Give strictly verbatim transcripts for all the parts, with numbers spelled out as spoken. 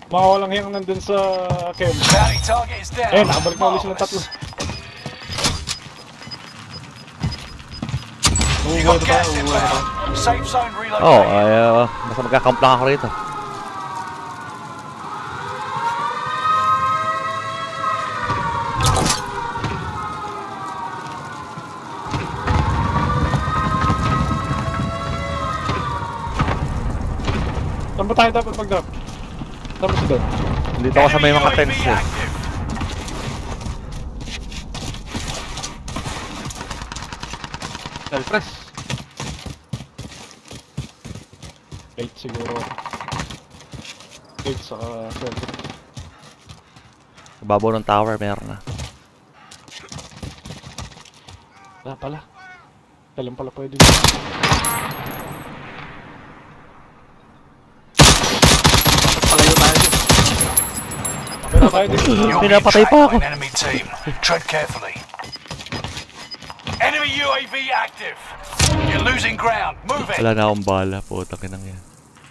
Mga walang hiyang nandun sa Kem. Eh, nakabalik na ulit silang tatlo. Umuwi na tayo, umuwi na tayo. Oo, ay, uh, basta magkakamp lang ako rito. Saan ba tayo dapat mag-drop? Saan ba si Don? Dito ako sa may mga tents eh. Self-press. Late siguro. Late sa uh, self-press. Babaw ng tower, meron na. Ah, pala. Talang pala pwede. Palayo tayo din. Pinapatay pa ako. Tread carefully. Enemy U A V active. You're losing ground. Move it. Wala na akong bala. Putang inang yan.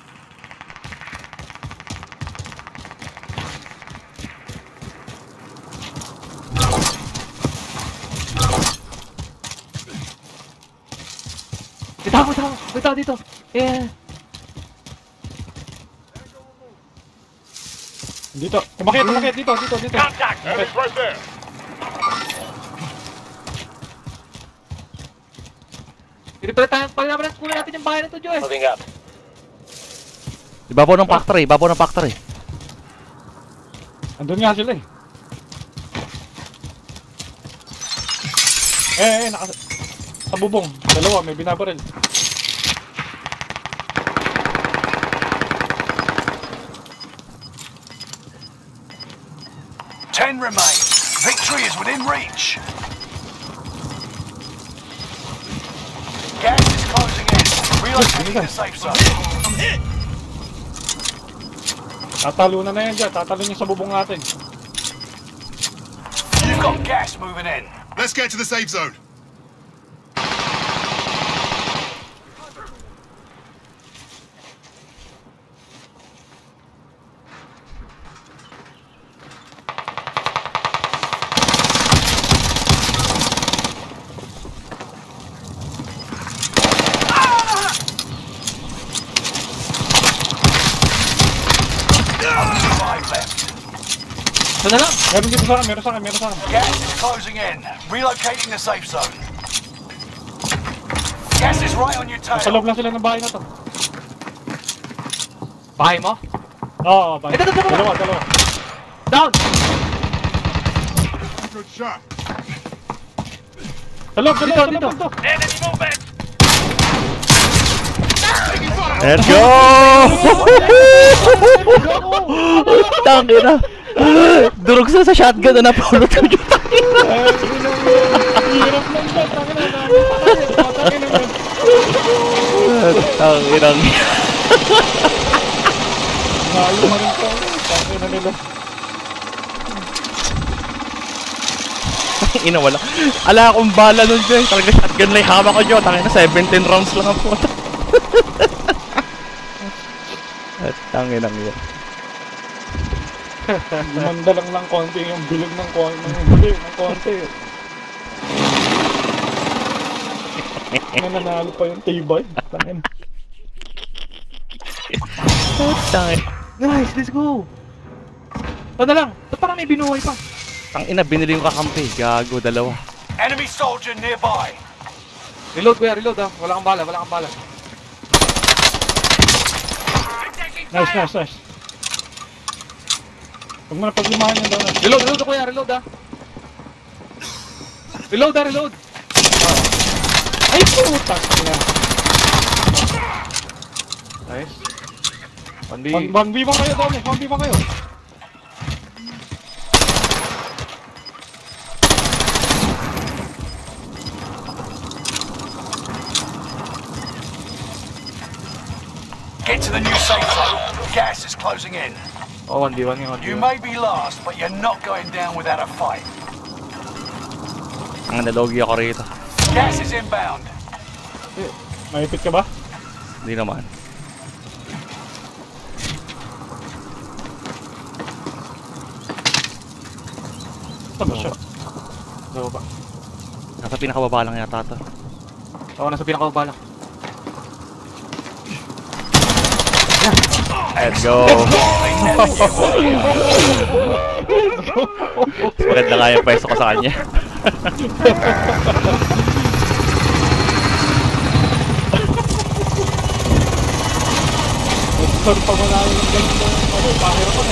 Dito ako, dito ako. Dito, dito. Yeah. Dito. Kumakit, kumakit. Dito, dito, dito. Contact. Enemy's right there. Dito pala tayo. Paglabalas kunin natin yung bahay na to, Joy. Moving up. Ibabaw ng factory. Ibabaw ng factory. Andun nga sila eh. Eh, eh, naka... Sa bubong. Dalawa, may binabaril. Ten remain. Victory is within reach. Gas is closing in. Relocating the safe zone. I'm hit. Tatalo na na yan dyan. Tatalo niyo sa bubong natin. You've got gas moving in. Let's get to the safe zone. Ito na lang. Meron dito sa akin, meron sa akin, meron sa akin. Gas is closing in. Relocating the safe zone. Gas is right on your tail. Sa loob lang sila ng bahay na to. Bahay mo? Oo, oh, bahay. Ito, ito, ito, ito. Dalawa, dalawa. Down! Good shot. Sa loob, sa Dito, loob, sa dito. loob, dito. Enemy movement. Let's go! Tangina. Durog sa sa shotgun na napulot ko yung tangina. Hirap lang siya, tangina na. Tangina. Nalo mo rin ko. Tangina nila. Ina wala. Ala akong bala nun dyan. Talaga shotgun lang hama ko dyan. Tangina seventeen rounds lang ang puta. Tangina yan. Lumanda lang lang konti yung bilog ng konti. Bilog ng konti. Nananalo pa yung tibay. Tangin. Tangin. Guys, let's go! Ito na lang. Ito parang may binuhay pa. Tangina binili yung kakampi. Gago dalawa. Enemy soldier nearby. Reload kuya, reload ah. Wala kang bala, wala kang bala. Nice, nice, nice. Huwag mo na paglimahan yung doon. Reload, reload kuya, reload ah. Reload ah, reload. Ay, puta! Nice. one B. one v one kayo doon eh. one v one kayo. Get to the new safe zone. Gas is closing in. Oh, one v one yung one v one. You may be last, but you're not going down without a fight. Ang nalogi ako rito. Gas is inbound. Maipit ka ba? Hindi naman. Saan ba siya? Sa baba. Nasa pinakababa lang yata to. Oo, nasa pinakababa lang. Let's go! Maganda nga yung pwesto ko sa kanya. Sorry pa manalo ng ganito. Ano, pahira pa na.